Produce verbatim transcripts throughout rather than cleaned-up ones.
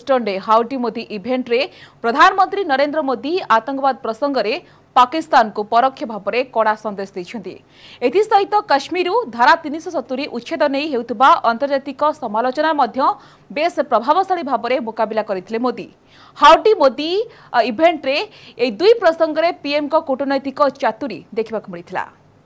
Houston howdy Modi event रे प्रधानमंत्री नरेंद्र मोदी आतंकवाद प्रसंग रे पाकिस्तान को परोक्ष भाव में कड़ा संदेश देते। एसत काश्मीर धारा तीन सौ सतुरी उच्छेद नहीं होता अंतर्जातिक समालोचना बेस प्रभावशाली भाव में मुकाबला करते मोदी। हाउडी मोदी इवेंट रे ए दुई प्रसंग रे पीएम को कूटनैतिक चातुरी देखा मिलता।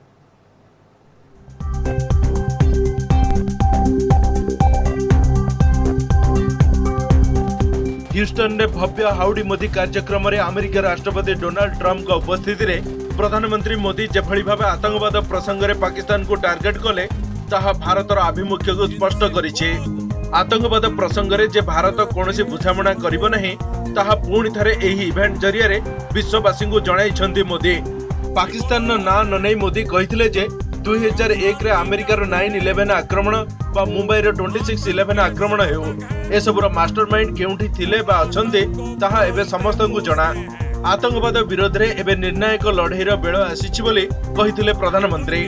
ह्यूस्टन ने भव्य हाउडी मोदी कार्यक्रम रे अमेरिका राष्ट्रपति डोनाल्ड ट्रम्प का उपस्थिति रे प्रधानमंत्री मोदी जेभली भावे आतंकवाद प्रसंग रे पाकिस्तान को टार्गेट कले ताहा भारतर आभिमुख्य को स्पष्ट करिछि। आतंकवाद प्रसंग रे जे भारत कोनोसी बुझामणा करिबो नहीं ताहा पुणी थरे एही इवेंट जरिया रे विश्ववासी को जणाइछन्ती मोदी। पाकिस्तान ना न नै मोदी कहिथिले जे दुई हजार एक रे अमेरिकार नाइन इलेवेन आक्रमण बा मुंबई रे ट्वेंटी सिक्स इलेवेन आक्रमण हेउ एसबुर मास्टरमाइंड केउठी थिले बा अछन्ते ताहा एबे समस्त को जणा। आतंकवाद विरोध रे एबे निर्णायक लड़ाईर बेळ आसीछि बोली कहिथिले प्रधानमंत्री।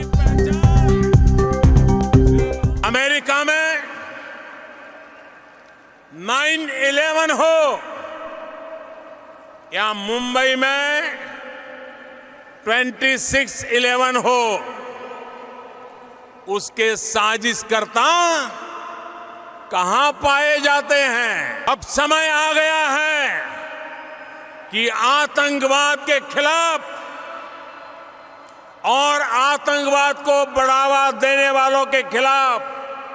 अमेरिका में नाइन इलेवेन हो या मुंबई में ट्वेंटी सिक्स इलेवेन हो, उसके साजिशकर्ता कहां पाए जाते हैं। अब समय आ गया है कि आतंकवाद के खिलाफ और आतंकवाद को बढ़ावा देने वालों के खिलाफ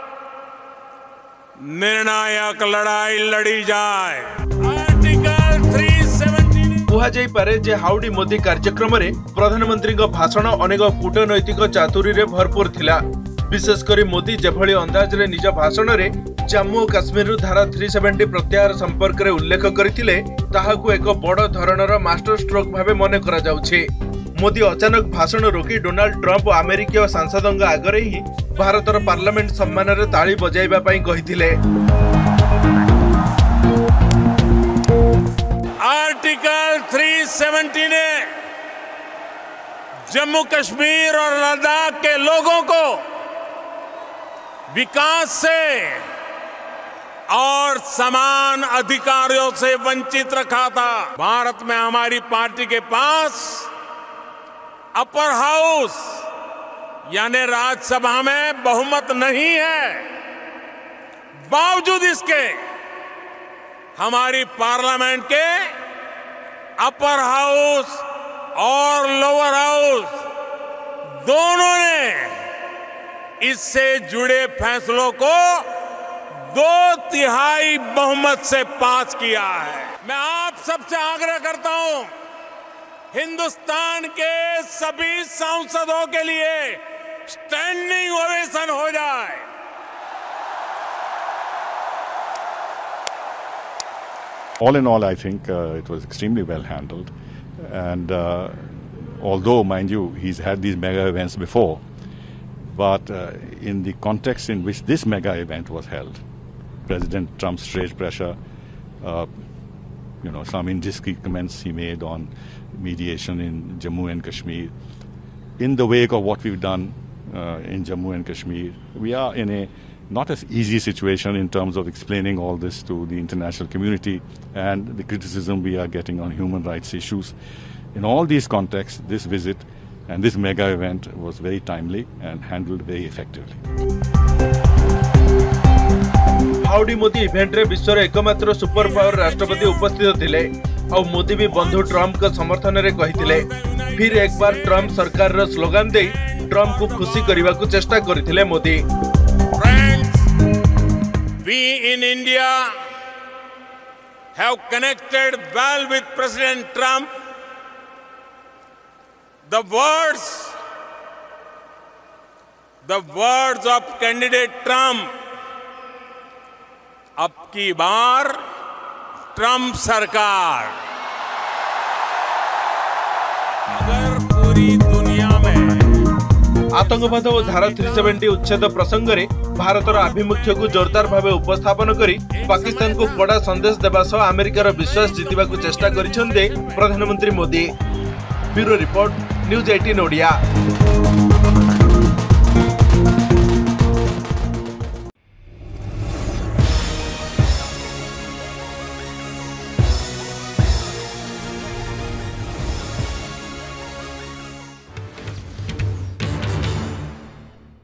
निर्णायक लड़ाई लड़ी जाए। आर्टिकल तीन सौ सत्रह कहा जाई पारे जे हाउडी मोदी कार्यक्रम रे प्रधानमंत्री को भाषण अनेक कूटनैतिक चातुरी रे भरपूर थिला। विशेषकर मोदी जेभली अंदाज रे निज भाषण रे जम्मू और काश्मीर धारा तीन सौ सत्तर प्रत्याहार संपर्क रे उल्लेख करथिले ताहाकू एक बड़ धरणर मास्टर स्ट्रोक भावे मने करा जाउछे। मोदी अचानक भाषण रोकी डोनाल्ड ट्रम्प अमेरिकीय सांसदंग आगरे ही भारतर पार्लियामेंट सम्मान रे ताली बजाइबा पई कहिथिले। आर्टिकल तीन सौ सत्तर ने जम्मू कश्मीर और लद्दाख के लोगों को विकास से और समान अधिकारों से वंचित रखा था। भारत में हमारी पार्टी के पास अपर हाउस यानी राज्यसभा में बहुमत नहीं है। बावजूद इसके हमारी पार्लियामेंट के अपर हाउस और लोअर हाउस दोनों ने इससे जुड़े फैसलों को दो तिहाई बहुमत से पास किया है। मैं आप सबसे आग्रह करता हूं, हिंदुस्तान के सभी सांसदों के लिए स्टैंडिंग ओवेशन हो जाए। All in all, I think uh, it was extremely well handled. And uh, although, mind you, he's had these mega events before, but uh, in the context in which this mega event was held, President Trump's trade pressure, uh, you know, some indiscreet comments he made on mediation in Jammu and Kashmir, in the wake of what we've done uh, in Jammu and Kashmir, we are in a not as easy situation in terms of explaining all this to the international community and the criticism we are getting on human rights issues. In all these contexts, this visit and this mega event was very timely and handled very effectively. Howdy Modi event रे विश्वर एकमात्र super power राष्ट्रपति उपस्थित थिले और मोदी भी बंधु Trump का समर्थन रे कहिथिले। फिर एक बार ट्रम्प सरकार रो स्लोगन दे ट्रम्प को खुशी करबा को चेष्टा करथिले Modi. We in India have connected well with President Trump. The words, the words of candidate Trump, अब की बार ट्रम्प सरकार। अगर पूरी दुनिया में आतंकवाद और धारा तीन सौ सत्तर उच्छेद प्रसंग रे भारतर आभिमुख्य को जोरदार भावे उपस्थापन करी पाकिस्तान को कड़ा संदेश देवा सह अमेरिकार विश्वास जितिबा को चेष्टा करिसेंते प्रधानमंत्री मोदी। ब्यूरो रिपोर्ट न्यूज अठारह ओडिया।